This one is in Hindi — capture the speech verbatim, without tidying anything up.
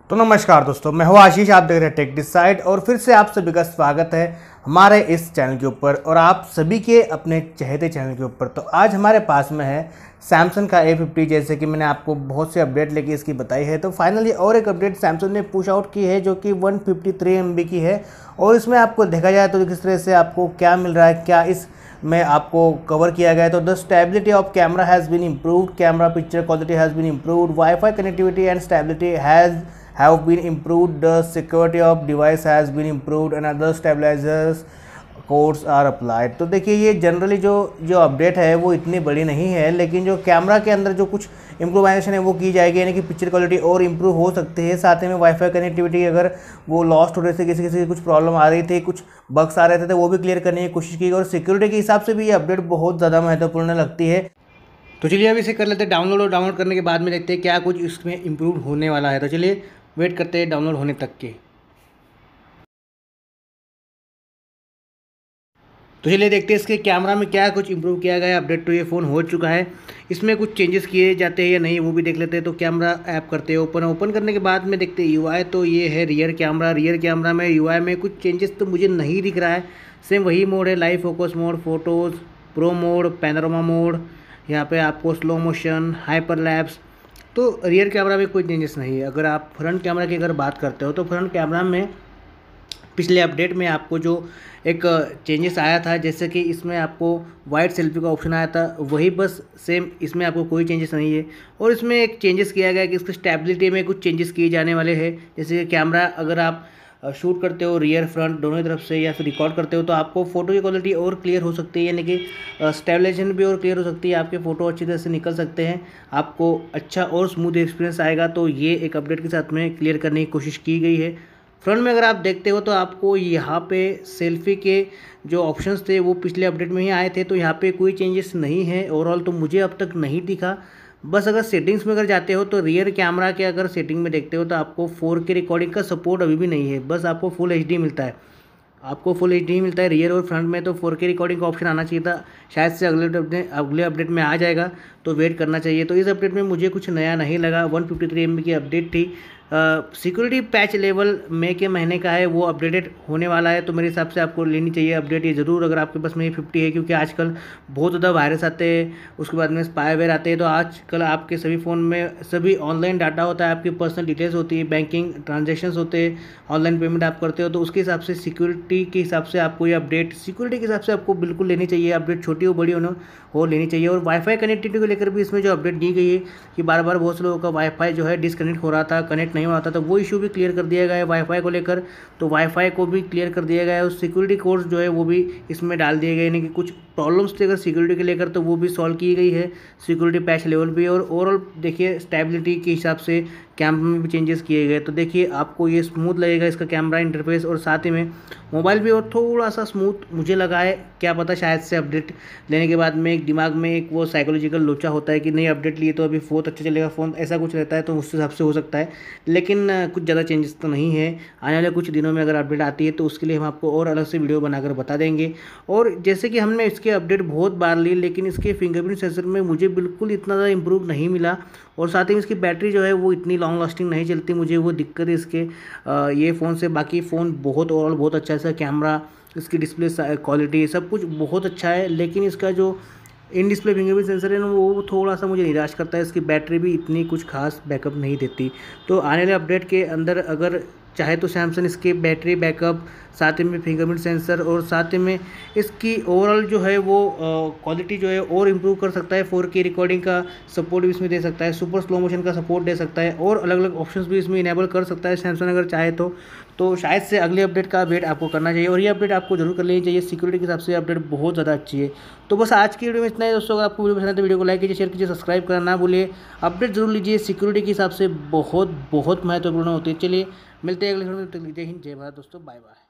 तो नमस्कार दोस्तों, मैं हूं आशीष। आप देख रहे हैं टेक डिसाइड और फिर से आप सभी का स्वागत है हमारे इस चैनल के ऊपर और आप सभी के अपने चहेते चैनल के ऊपर। तो आज हमारे पास में है सैमसंग का ए फिफ्टी, जैसे कि मैंने आपको बहुत से अपडेट लेके इसकी बताई है। तो फाइनली और एक अपडेट सैमसंग ने पुश आउट की है जो कि one fifty three M B की है और इसमें आपको देखा जाए तो किस तरह से आपको क्या मिल रहा है, क्या इस में आपको कवर किया गया है। तो the stability of camera has been improved, camera picture quality has been improved, wifi connectivity and stability has have been improved, the security of device has been improved and other stabilizers codes are applied। तो देखिए ये जनरली जो जो अपडेट है वो इतनी बड़ी नहीं है, लेकिन जो कैमरा के अंदर जो कुछ इम्प्रूवाइजेशन है वो की जाएगी, यानी कि पिक्चर क्वालिटी और इम्प्रूव हो सकती है। साथ ही में वाईफाई कनेक्टिविटी अगर वो लॉस्ट हो रही थी, किसी किसी की कुछ प्रॉब्लम आ रही थी, कुछ बग्स आ रहे थे तो वो भी क्लियर करने की कोशिश की। और सिक्योरिटी के हिसाब से भी ये अपडेट बहुत ज़्यादा महत्वपूर्ण लगती है। तो चलिए अब इसे कर लेते हैं डाउनलोड और डाउनलोड करने के बाद में देखते हैं क्या कुछ इसमें इम्प्रूव होने वाला है। तो चलिए वेट करते हैं डाउनलोड होने तक के। तो चलिए देखते हैं इसके कैमरा में क्या कुछ इंप्रूव किया गया है। अपडेट तो ये फ़ोन हो चुका है, इसमें कुछ चेंजेस किए जाते हैं या नहीं वो भी देख लेते हैं। तो कैमरा ऐप करते हैं ओपन, ओपन करने के बाद में देखते हैं यूआई। तो ये है रियर कैमरा, रियर कैमरा में यूआई में कुछ चेंजेस तो मुझे नहीं दिख रहा है। सेम वही मोड है, live focus mode, photos, pro mode, panorama mode, यहाँ पे आपको स्लो मोशन, हाइपर लैप्स। तो रियर कैमरा में कोई चेंजेस नहीं है। अगर आप फ्रंट कैमरा की अगर बात करते हो तो फ्रंट कैमरा में पिछले अपडेट में आपको जो एक चेंजेस आया था, जैसे कि इसमें आपको वाइड सेल्फी का ऑप्शन आया था, वही बस सेम इसमें आपको कोई चेंजेस नहीं है। और इसमें एक चेंजेस किया गया कि इसकी स्टेबिलिटी में कुछ चेंजेस किए जाने वाले हैं। जैसे कि कैमरा अगर आप शूट करते हो रियर फ्रंट दोनों तरफ से या फिर रिकॉर्ड करते हो तो आपको फ़ोटो की क्वालिटी और क्लियर हो सकती है, यानी कि स्टेबलाइजेशन भी और क्लियर हो सकती है, आपके फ़ोटो अच्छी तरह से निकल सकते हैं, आपको अच्छा और स्मूथ एक्सपीरियंस आएगा। तो ये एक अपडेट के साथ में क्लियर करने की कोशिश की गई है। फ्रंट में अगर आप देखते हो तो आपको यहाँ पे सेल्फी के जो ऑप्शंस थे वो पिछले अपडेट में ही आए थे, तो यहाँ पे कोई चेंजेस नहीं है ओवरऑल, तो मुझे अब तक नहीं दिखा। बस अगर सेटिंग्स में अगर जाते हो तो रियर कैमरा के अगर सेटिंग में देखते हो तो आपको फोर के रिकॉर्डिंग का सपोर्ट अभी भी नहीं है, बस आपको फुल एच डी मिलता है, आपको फुल एच डी मिलता है रियर और फ्रंट में। तो फोर के रिकॉर्डिंग का ऑप्शन आना चाहिए था, शायद से अगले अपडेट अगले अपडेट में आ जाएगा, तो वेट करना चाहिए। तो इस अपडेट में मुझे कुछ नया नहीं लगा। One fifty three M B की अपडेट थी। सिक्योरिटी पैच लेवल मई के महीने का है, वो अपडेटेड होने वाला है, तो मेरे हिसाब से आपको लेनी चाहिए अपडेट ये ज़रूर अगर आपके पास में फिफ्टी है, क्योंकि आजकल बहुत ज़्यादा वायरस आते हैं, उसके बाद में स्पाईवेयर आते हैं। तो आजकल आपके सभी फ़ोन में सभी ऑनलाइन डाटा होता है, आपकी पर्सनल डिटेल्स होती है, बैंकिंग ट्रांजेक्शन्स होते हैं, ऑनलाइन पेमेंट आप करते हो, तो उसके हिसाब से सिक्योरिटी के हिसाब से आपको ये अपडेट सिक्योरिटी के हिसाब से आपको बिल्कुल लेनी चाहिए। अपडेट छोटी हो बड़ी हो हो लेनी चाहिए। और वाईफाई कनेक्टिविटी को लेकर भी इसमें जो अपडेट दी गई है कि बार बार बहुत से लोगों का वाईफाई जो है डिसकनेक्ट हो रहा था, कनेक्ट नहीं हो रहा था, तो वो इशू भी क्लियर कर दिया गया है वाईफाई को लेकर। तो वाईफाई को भी क्लियर कर दिया गया है और सिक्योरिटी कोड्स जो है वो भी इसमें डाल दिए गए, यानी कि कुछ प्रॉब्लम्स थे अगर सिक्योरिटी के लेकर तो वो भी सॉल्व की गई है सिक्योरिटी पैच लेवल भी। और ओवरऑल देखिए स्टेबिलिटी के हिसाब से कैमरा में भी चेंजेस किए गए, तो देखिए आपको ये स्मूथ लगेगा इसका कैमरा इंटरफेस, और साथ ही में मोबाइल भी और थोड़ा सा स्मूथ मुझे लगा है। क्या पता शायद से अपडेट लेने के बाद में एक दिमाग में एक वो साइकोलॉजिकल लोचा होता है कि नहीं अपडेट लिए तो अभी बहुत अच्छा चलेगा फ़ोन, ऐसा कुछ रहता है, तो उस हिसाब से हो सकता है, लेकिन कुछ ज़्यादा चेंजेस तो नहीं है। आने वाले कुछ दिनों में अगर अपडेट आती है तो उसके लिए हम आपको और अलग से वीडियो बनाकर बता देंगे। और जैसे कि हमने इसके अपडेट बहुत बार ली, लेकिन इसके फिंगरप्रिंट सेंसर में मुझे बिल्कुल इतना ज़्यादा इंप्रूव नहीं मिला, और साथ ही इसकी बैटरी जो है वो इतनी लॉन्ग लास्टिंग नहीं चलती, मुझे वो दिक्कत है इसके आ, ये फ़ोन से। बाकी फ़ोन बहुत ओवरऑल बहुत अच्छा है, कैमरा, इसकी डिस्प्ले क्वालिटी सब कुछ बहुत अच्छा है, लेकिन इसका जो इन डिस्प्ले फिंगरप्रिंट सेंसर है ना वो थोड़ा सा मुझे निराश करता है। इसकी बैटरी भी इतनी कुछ खास बैकअप नहीं देती। तो आने वाले अपडेट के अंदर अगर चाहे तो सैमसंग इसके बैटरी बैकअप, साथ ही में फिंगरप्रिंट सेंसर और साथ ही में इसकी ओवरऑल जो है वो क्वालिटी जो है और इम्प्रूव कर सकता है। फोर के रिकॉर्डिंग का सपोर्ट भी इसमें दे सकता है, सुपर स्लो मोशन का सपोर्ट दे सकता है, और अलग अलग ऑप्शंस भी इसमें इनेबल कर सकता है सैमसंग अगर चाहे तो। तो शायद से अगले अपडेट का वेट आपको करना चाहिए, और ये अपडेट आपको जरूर कर लेनी चाहिए। सिक्योरिटी के हिसाब से अपडेट बहुत ज़्यादा अच्छी है। तो बस आज की वीडियो में इतना ही दोस्तों। अगर आपको वीडियो पसंद है तो वीडियो को लाइक कीजिए, शेयर कीजिए, सब्सक्राइब करना ना भूलिए। अपडेट जरूर लीजिए, सिक्योरिटी के हिसाब से बहुत बहुत महत्वपूर्ण होती है। चलिए मिलते हैं अगले वीडियो में, तब तक जय हिंद जय भारत दोस्तों, बाय बाय।